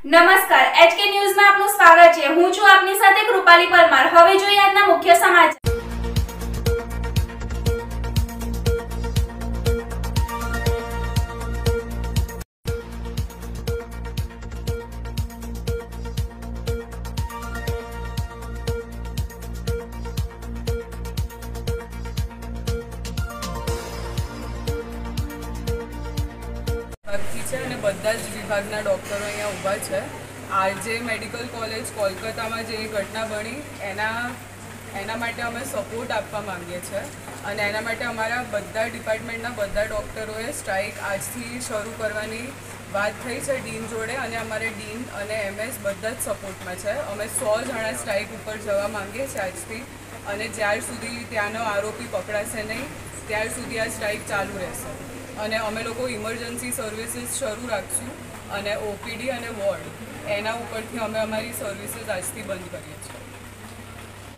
નમસ્કાર એચકે ન્યૂઝમાં આપનું સ્વાગત છે। હું છું આપની સાથે કૃપાલી પરમાર। હવે જોઈએ આજના મુખ્ય સમાચાર। બધા જ વિભાગના ડૉક્ટરો અહીંયા ઊભા છે। આરજે મેડિકલ કોલેજ કોલકાતામાં જે ઘટના બની એના માટે અમે સપોર્ટ આપવા માંગીએ છીએ અને એના માટે અમારા બધા ડિપાર્ટમેન્ટના બધા ડૉક્ટરોએ સ્ટ્રાઇક આજથી શરૂ કરવાની વાત થઈ છે ડીન જોડે અને અમારે ડીન અને એમએસ બધા જ સપોર્ટમાં છે। અમે 100 જણા સ્ટ્રાઇક ઉપર જવા માંગીએ છીએ આજથી અને જ્યાર સુધી ત્યાંનો આરોપી પકડાશે નહીં ત્યાર સુધી આ સ્ટ્રાઇક ચાલુ રહેશે અને અમે લોકો ઇમરજન્સી સર્વિસીસ શરૂ રાખશું અને ઓપીડી અને વોર્ડ એના ઉપરથી અમે અમારી સર્વિસીસ આજથી બંધ કરીએ છીએ।